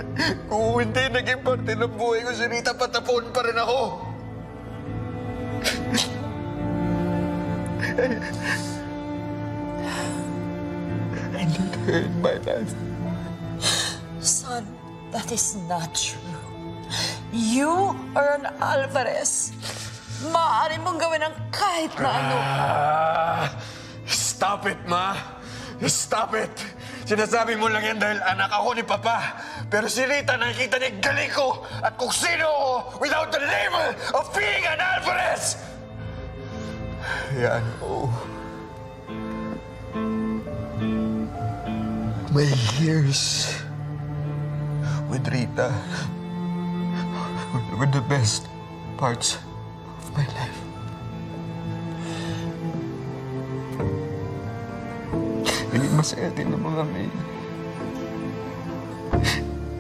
Kung hindi naging parte ng buhay ko si Rita, patapon pa rin ako. I need her in my life. Son, that is not true. You are an Alvarez. Maaari mong gawin ang kahit na ano. Stop it, Ma! Stop it! Sinasabi mo lang yan dahil anak ako ni Papa. Pero si Rita nakikita niya galing ko at kung sino ako without the label of being an Alvarez! Yan, oh. My years with Rita were the best parts of my life. Naging masaya din ang mga may